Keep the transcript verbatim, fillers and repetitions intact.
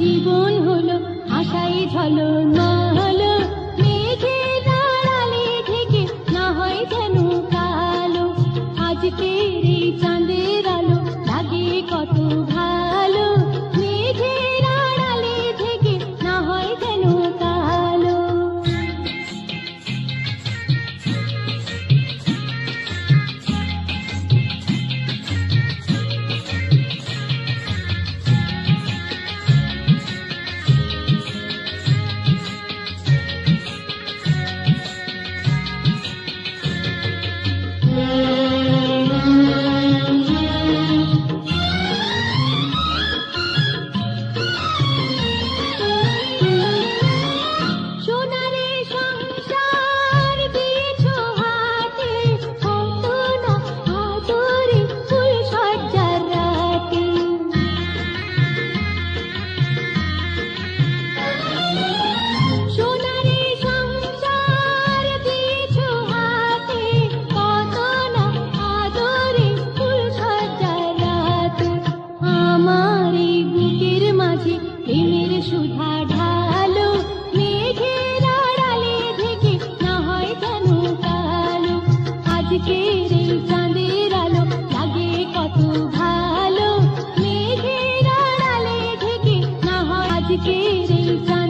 জীবন হলো আশাই ঝলমলো, মেঘের আড়ালে ঢেকে না হয় যেন কালো। আজকের এই চাঁদের আলো লাগে কত ভালো, মেঘের আড়ালে ঢেকে না হয় যেন কালো। সোনারে সংসার দিয়েছো হাতে, কত না আদরে ফুল সজ্জার রাতে। সোনারে সংসার দিয়েছো হাতে, কত না আদরে ফুল সজ্জার রাতে। আমার এই বুকের মাঝে প্রেমের সুধা ঢালো, মেঘের আড়ালে ঢেকে না হয় যেন কালো। আজকের এই চাঁদের আলো লাগে কত ভালো, মেঘের আড়ালে ঢেকে না হয়। আজকের এই চাঁদ